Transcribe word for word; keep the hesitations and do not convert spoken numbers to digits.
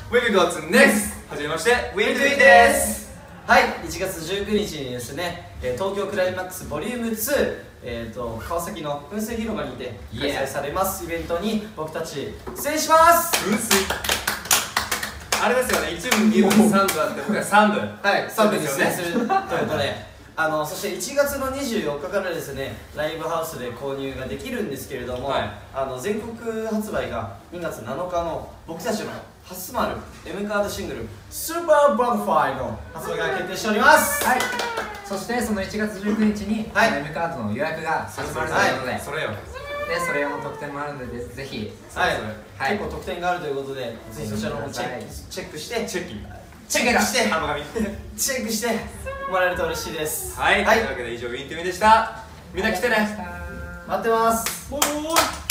We will go to next! はじめまして、ウィントゥイです。 はい、いちがつじゅうくにちにですね、東京クライマックスボリュームツー、えー、と川崎の噴水広場にて開催されますイベントに僕たち出演します。 噴水あれですよね、いちぶん、にぶん、さんぶんあって、僕はさんぶん。 はい、さんぶんに出演するということで、あのそしていちがつのにじゅうよっかからですね、ライブハウスで購入ができるんですけれども、はい、あの全国発売がにがつなのかの僕たちの初まる M カードシングル「スーパーバタフライ」の発売が決定しております。 はい、そしてそのいちがつじゅうくにちに、はい、M カードの予約が始まるということで、はい、 それよでそれ用の特典もあるのでぜひ、 はい、はい、結構特典があるということで、ぜひそちらの方チェックチェックしてチェッキチェックしてチェックしてもらえると嬉しいです。 はい、はい、というわけで以上ウィントゥミでした。みんな来てね、 待ってます。 おーい。